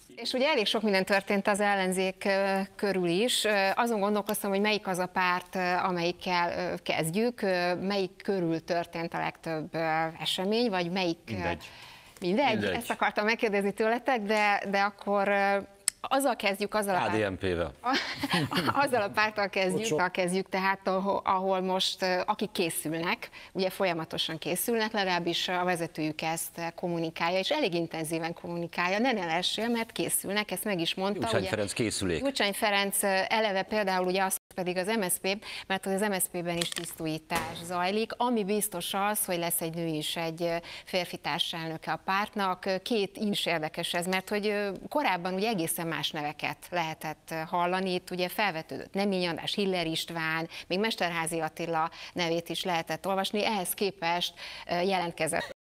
És ugye elég sok minden történt az ellenzék körül is. Azon gondolkoztam, hogy melyik az a párt, amelyikkel kezdjük, melyik körül történt a legtöbb esemény, vagy melyik... Mindegy. Ezt akartam megkérdezni tőletek, de akkor azzal kezdjük, azzal a párttal kezdjük, tehát ahol most akik készülnek, ugye folyamatosan készülnek, legalábbis a vezetőjük ezt kommunikálja, és elég intenzíven kommunikálja, ne lessél, mert készülnek, ezt meg is mondta. Gyurcsány Ferenc készülék. Gyurcsány Ferenc eleve például ugye azt pedig az MSZP, mert az MSZP-ben is tisztújítás zajlik, ami biztos az, hogy lesz egy nő is, egy férfi társelnöke a pártnak. Két is érdekes ez, mert hogy korábban ugye egészen más neveket lehetett hallani, itt ugye felvetődött Nemény András, Hiller István, még Mesterházy Attila nevét is lehetett olvasni, ehhez képest jelentkezett.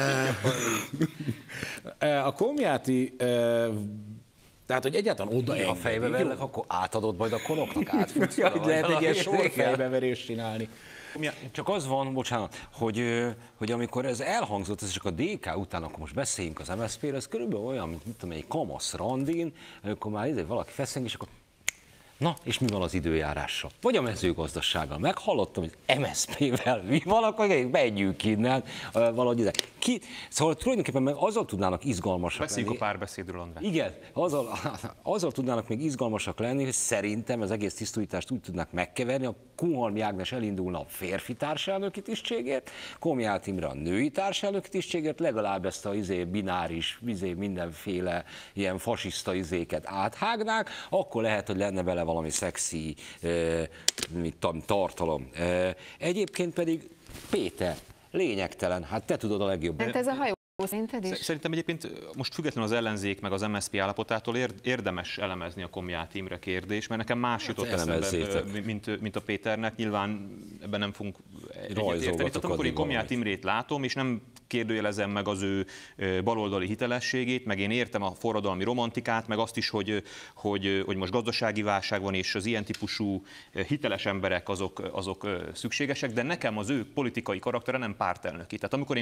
A Komjáti, tehát, hogy egyáltalán oda a fejbe verlek, akkor átadod majd a konoknak át. Lehet egy ilyen sorfejbeverést csinálni. Csak az van, bocsánat, hogy amikor ez elhangzott, ez csak a DK után, akkor most beszéljünk az MSZP-ről, ez körülbelül olyan, mint tudom, egy kamasz randin, amikor már valaki feszeng, és akkor na, és mi van az időjárással? Vagy a mezőgazdasággal? Meghallottam, hogy MSZP-vel mi van, akkor menjünk innen, valahogy ide. Szóval tulajdonképpen meg azzal tudnának izgalmasak lenni. Beszéljünk a párbeszédről, András. Igen, azzal tudnának még izgalmasak lenni, hogy szerintem az egész tisztújítást úgy tudnak megkeverni, a Kunhalmi Ágnes elindulna a férfi társelnöki tisztségért, Komjáti Imre a női társelnöki tisztségért, legalább ezt a bináris, mindenféle ilyen fasiszta izéket áthágnák, akkor lehet, hogy lenne vele valami szexi tartalom. Egyébként pedig Péter, lényegtelen, hát te tudod a legjobb. Hát ez a hajó szerinted is? Szerintem egyébként most függetlenül az ellenzék meg az MSZP állapotától érdemes elemezni a Komjáti Imre kérdés, mert nekem más jutott eszembe, mint a Péternek. Nyilván ebben nem fogunk egyetérteni. Tehát amikor én Komjáti Imrét látom, és nem kérdőjelezem meg az ő baloldali hitelességét, meg én értem a forradalmi romantikát, meg azt is, hogy most gazdasági válság van, és az ilyen típusú hiteles emberek azok szükségesek, de nekem az ő politikai karaktere nem pártelnöki. Tehát amikor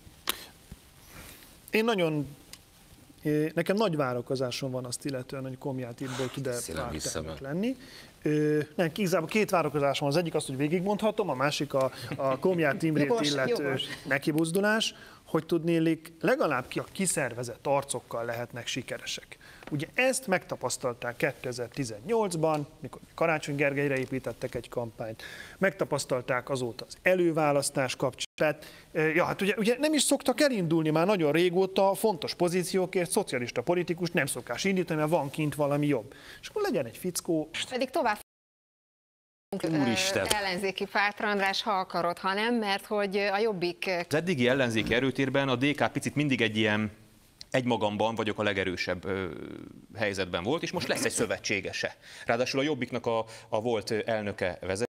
nekem nagy várakozásom van azt illetően, hogy Komjáti Imre tud-e pártelnök lenni. Nem, igazából két várakozásom van. Az egyik az, hogy végigmondhatom, a másik a Komjáti Imrét illető nekibuzdulás, hogy tudnélik legalább a kiszervezett arcokkal lehetnek sikeresek. Ugye ezt megtapasztalták 2018-ban, mikor Karácsony Gergelyre építettek egy kampányt, megtapasztalták azóta az előválasztás kapcsán. Hát ugye nem is szoktak elindulni már nagyon régóta fontos pozíciókért, szocialista politikus nem szokás indítani, mert van kint valami jobb. És akkor legyen egy fickó. Pedig tovább ellenzéki pártra, András, ha akarod, ha nem, mert hogy a Jobbik... Az eddigi ellenzéki erőtérben a DK picit mindig egy ilyen egymagamban vagyok a legerősebb helyzetben volt, és most lesz egy szövetségese. Ráadásul a Jobbiknak a volt elnöke vezet.